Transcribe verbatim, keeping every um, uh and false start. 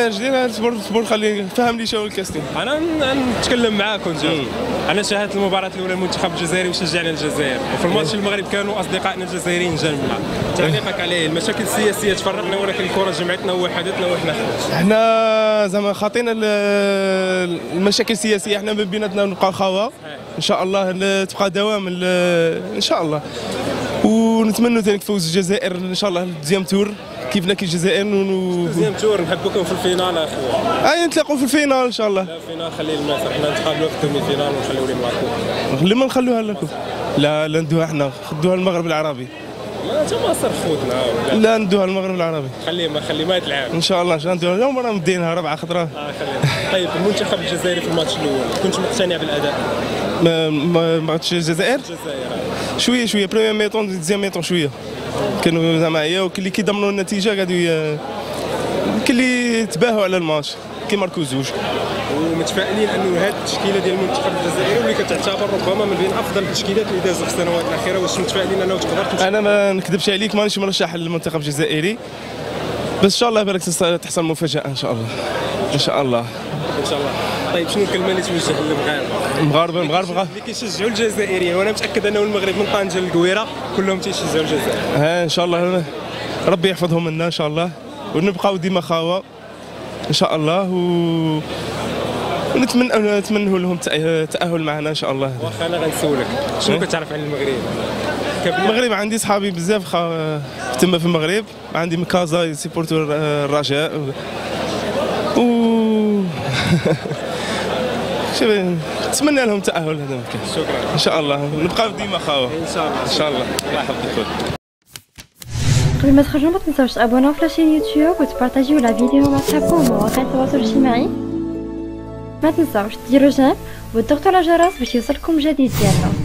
برنامج ديال صبر صبر خلي فهم لي شنو الكاستين. انا نتكلم معاك ونجاوب. انا شاهدت المباراه الاولى المنتخب الجزائري وشجعنا الجزائر، وفي الماتش المغرب كانوا اصدقائنا الجزائريين جنبنا. تعليقك عليه؟ المشاكل السياسيه تفرقنا ولكن الكره جمعتنا ووحدتنا وحنا خوت. احنا زعما خاطينا المشاكل السياسيه، احنا من بيناتنا نبقى خوا ان شاء الله، تبقى دوام ان شاء الله. ونتمنوا ذلك فوز الجزائر ان شاء الله الديام تور كيفنا كي الجزائر. الديام تور نحبكم في الفينال اخويا. اي نتلاقوا في الفينال ان شاء الله. لا الفينال خليه لمصر، حنا نتقابلوا في الدومي فينال ونخليو لهم لاكوب. لما نخلوها لكم؟ لا لا ندوها احنا، خدوها المغرب العربي. ما انت مصر خوتنا. لا ندوها المغرب العربي. خليه ما خليه ما يتلعب ان شاء الله. ان شاء الله ندوها اليوم، راه مدينها ربعه خضراء. اه خليه. طيب المنتخب الجزائري في الماتش الاول كنت مقتنع بالاداء؟ ما ما ماتش الجزائر؟ الجزائر شويه شويه، بريمير ميطون ديزيام ميطون شويه كانوا زعما عيا، وكل اللي كيضمنوا النتيجه قعدوا كل اللي تباهوا على الماتش كيماركو زوج. ومتفائلين انه هذه التشكيله ديال المنتخب الجزائري واللي كتعتبر ربما من بين افضل التشكيلات اللي دازوا في السنوات الاخيره، واش متفائلين انه تقدر تمشي؟ انا ما نكذبش عليك، مانيش مرشح للمنتخب الجزائري، بس ان شاء الله بالك تحصل مفاجاه ان شاء الله. ان شاء الله ان شاء الله. طيب شنو الكلمه اللي توجه للمغاربه؟ المغاربه المغاربه اللي كيشجعوا الجزائريين، وانا متاكد انه المغرب من طنجه للقويره كلهم تيشجعوا الجزائر. ها ان شاء الله ربي يحفظهم منا ان شاء الله، ونبقاو ديما خاوه ان شاء الله، و ونتمنى نتمنوا لهم التاهل معنا ان شاء الله. واخا انا غنسولك شنو كتعرف عن المغرب؟ المغرب عندي صحابي بزاف تما في المغرب، عندي من كازا سيبورتو الرجاء و شوف نتمنى لهم التاهل هذا. شكرا ان شاء الله، نبقاو ديما خاوه ان شاء الله. ان شاء الله. الله يحفظك خويا. قبل ما تخرجوا ما تنساوش تابوناو في لاشين يوتيوب وتبارطاجيو لا فيديو مع صحابكم ومواقع التواصل الاجتماعي. ما تنساوش ديروا جيم وتضغطوا على الجرس باش يوصلكم جديد ديالنا.